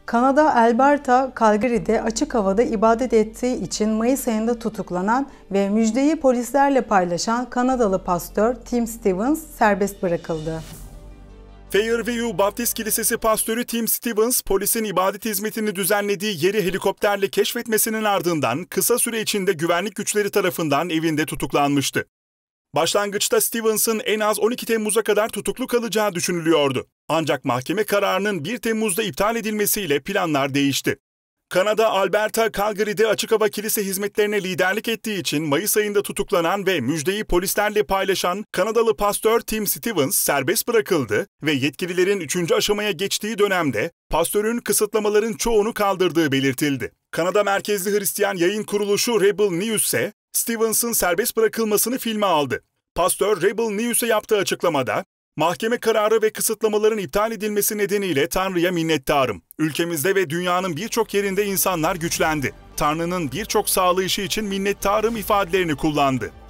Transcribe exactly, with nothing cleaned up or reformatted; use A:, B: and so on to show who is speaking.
A: Kanada Alberta, Calgary'de açık havada ibadet ettiği için Mayıs ayında tutuklanan ve müjdeyi polislerle paylaşan Kanadalı pastör Tim Stevens serbest bırakıldı.
B: Fairview Baptist Kilisesi pastörü Tim Stevens, polisin ibadet hizmetini düzenlediği yeri helikopterle keşfetmesinin ardından kısa süre içinde güvenlik güçleri tarafından evinde tutuklanmıştı. Başlangıçta Stevens'ın en az on iki Temmuz'a kadar tutuklu kalacağı düşünülüyordu. Ancak mahkeme kararının bir Temmuz'da iptal edilmesiyle planlar değişti. Kanada, Alberta, Calgary'de açık hava kilise hizmetlerine liderlik ettiği için Mayıs ayında tutuklanan ve müjdeyi polislerle paylaşan Kanadalı pastör Tim Stevens serbest bırakıldı ve yetkililerin üçüncü aşamaya geçtiği dönemde pastörün kısıtlamaların çoğunu kaldırdığı belirtildi. Kanada merkezli Hristiyan yayın kuruluşu Rebel News ise Stevens'ın serbest bırakılmasını filme aldı. Pastör Rebel News'e yaptığı açıklamada, "Mahkeme kararı ve kısıtlamaların iptal edilmesi nedeniyle Tanrı'ya minnettarım. Ülkemizde ve dünyanın birçok yerinde insanlar güçlendi. Tanrı'nın birçok sağlayışı için minnettarım" ifadelerini kullandı.